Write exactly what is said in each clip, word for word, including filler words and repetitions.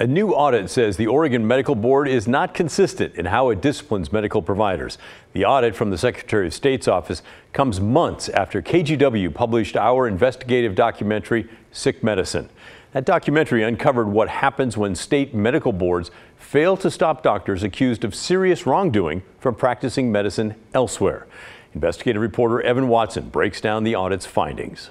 A new audit says the Oregon Medical Board is not consistent in how it disciplines medical providers. The audit from the Secretary of State's office comes months after K G W published our investigative documentary, Sick Medicine. That documentary uncovered what happens when state medical boards fail to stop doctors accused of serious wrongdoing from practicing medicine elsewhere. Investigative reporter Evan Watson breaks down the audit's findings.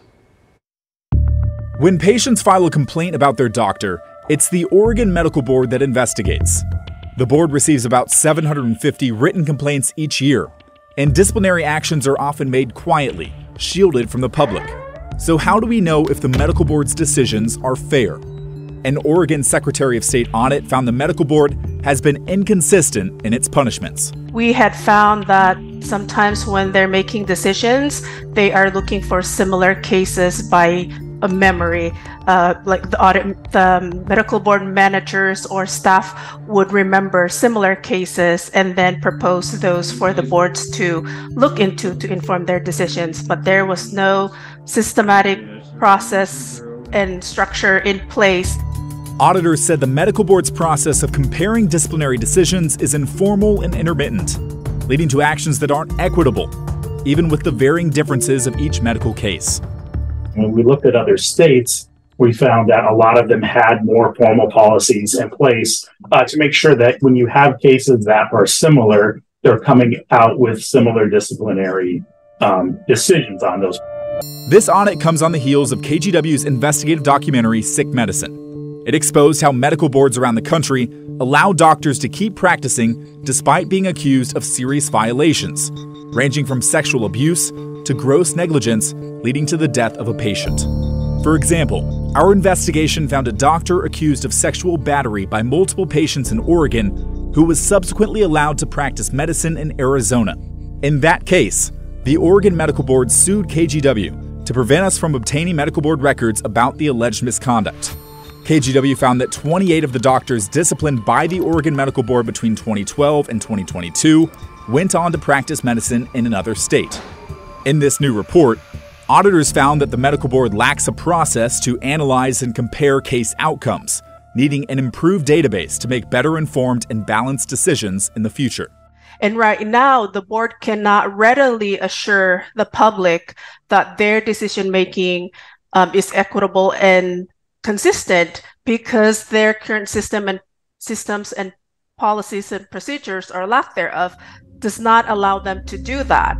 When patients file a complaint about their doctor, it's the Oregon Medical Board that investigates. The board receives about seven hundred fifty written complaints each year, and disciplinary actions are often made quietly, shielded from the public. So how do we know if the medical board's decisions are fair? An Oregon Secretary of State audit found the medical board has been inconsistent in its punishments. We had found that sometimes when they're making decisions, they are looking for similar cases by a memory. Uh, like the audit, the medical board managers or staff would remember similar cases and then propose those for the boards to look into to inform their decisions. But there was no systematic process and structure in place. Auditors said the medical board's process of comparing disciplinary decisions is informal and intermittent, leading to actions that aren't equitable, even with the varying differences of each medical case. When we looked at other states, we found that a lot of them had more formal policies in place uh, to make sure that when you have cases that are similar, they're coming out with similar disciplinary um, decisions on those. This audit comes on the heels of K G W's investigative documentary, Sick Medicine. It exposed how medical boards around the country allow doctors to keep practicing despite being accused of serious violations, ranging from sexual abuse to gross negligence, leading to the death of a patient. For example, our investigation found a doctor accused of sexual battery by multiple patients in Oregon who was subsequently allowed to practice medicine in Arizona. In that case, the Oregon Medical Board sued K G W to prevent us from obtaining medical board records about the alleged misconduct. K G W found that twenty-eight of the doctors disciplined by the Oregon Medical Board between twenty twelve and twenty twenty-two went on to practice medicine in another state. In this new report, auditors found that the medical board lacks a process to analyze and compare case outcomes, needing an improved database to make better informed and balanced decisions in the future. And right now, the board cannot readily assure the public that their decision-making um, is equitable and consistent because their current system and systems and policies and procedures or lack thereof does not allow them to do that.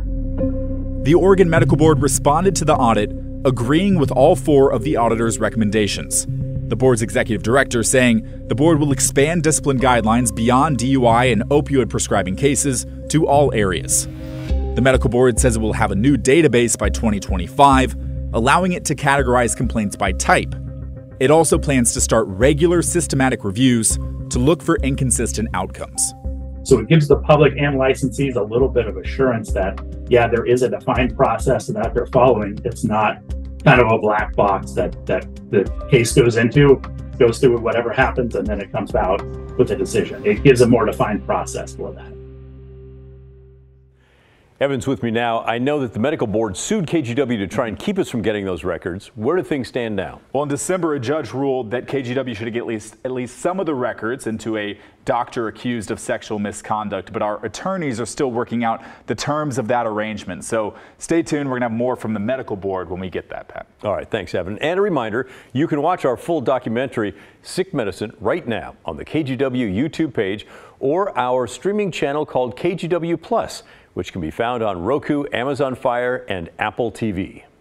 The Oregon Medical Board responded to the audit, agreeing with all four of the auditor's recommendations. The board's executive director saying the board will expand discipline guidelines beyond D U I and opioid prescribing cases to all areas. The medical board says it will have a new database by twenty twenty-five, allowing it to categorize complaints by type. It also plans to start regular systematic reviews to look for inconsistent outcomes. So it gives the public and licensees a little bit of assurance that, yeah, there is a defined process that they're following. It's not kind of a black box that, that the case goes into, goes through whatever happens, and then it comes out with a decision. It gives a more defined process for that. Evan's with me now. I know that the medical board sued K G W to try and keep us from getting those records. Where do things stand now? Well, in December, a judge ruled that K G W should get at least, at least some of the records into a doctor accused of sexual misconduct, but our attorneys are still working out the terms of that arrangement. So stay tuned. We're going to have more from the medical board when we get that, Pat. All right. Thanks, Evan. And a reminder, you can watch our full documentary, Sick Medicine, right now on the K G W YouTube page or our streaming channel called K G W Plus, which can be found on Roku, Amazon Fire, and Apple T V.